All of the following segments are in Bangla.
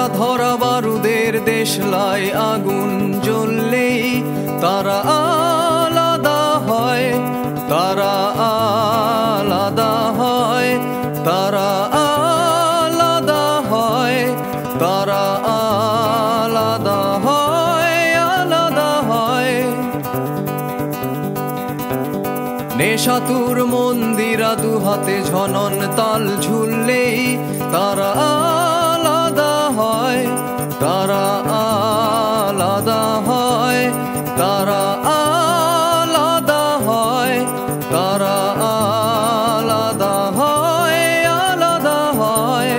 ধরা বারুদের দেশলাই আগুন জ্বললেই তারা আলাদা হয়, তারা আলাদা হয়, তারা আলাদা হয়, তারা আলাদা হয়, আলাদা হয়। নেশাতুর মন্দিরা দুহাতে ঝনন তাল ঝুললেই তারা আলাদা হয়, তারা আলাদা হয়, তারা আলাদা হয়, তারা আলাদা হয়, আলাদা হয়।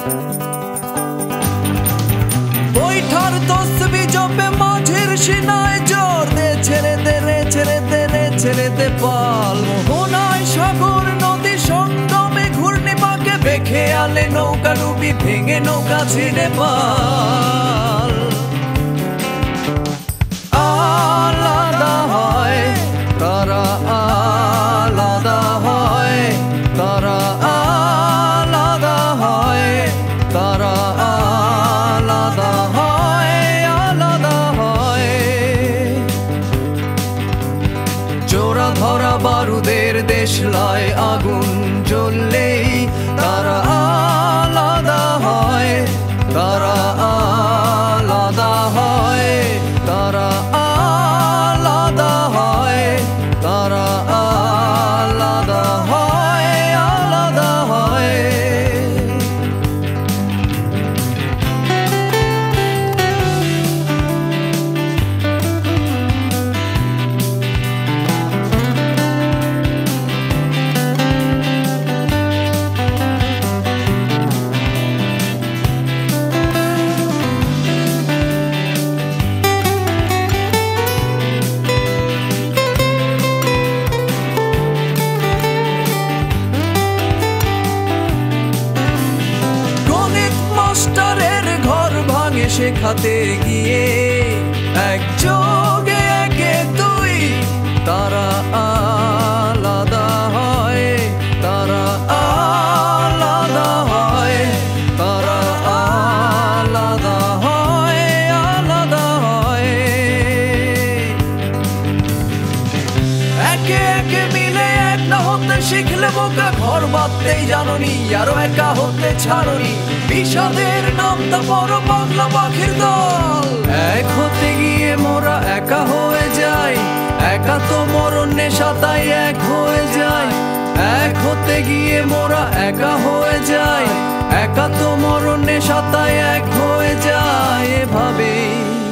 বৈঠার তসবি জপে মাঝের সিনায় জোর দে, ছেড়ে দে রে, ছেড়ে দে রে, ছেড়ে দে পাল। মোহনায় সাগর নদী সঙ্গমে ঘূর্ণি পাকে বেখে আলে নৌকা ডুবি ভেঙে নৌকা ছিঁড়ে পাল। আলাদা হয়, তারা আলাদা হয়, তারা আলাদা হয়, তারা আলাদা হয়, আলাদা হয়। চোরা ধরা বারুদের দেশলাই আগুন জ্বললেই তারা আলাদা হয়, তারা আলাদা হয়, তারা আলাদা হয়, তারা আলাদা হয়, আলাদা হয়। মাস্টারের ঘর ভাঙে শেখাতে গিয়ে একযোগে একে দুই তারা আলাদা হয়, তারা আলাদা হয়, তারা আলাদা হয়, আলাদা হয়। একে একে মিলে এক না হতে শিখলে বোকা, ঘর বাঁধতেই জাননি আরো একা হতে ছাড়নি। বিষাদের নামটা বড় পাগলা পাখির দল, এক হতে গিয়ে মোরা একা হয়ে যাই। একা তো মরণ নেশা তাই এক হয়ে যায়, এক হতে গিয়ে মোরা একা হয়ে যাই। একা তো মরণ নেশা তাই এক হয়ে যায়, এভাবেই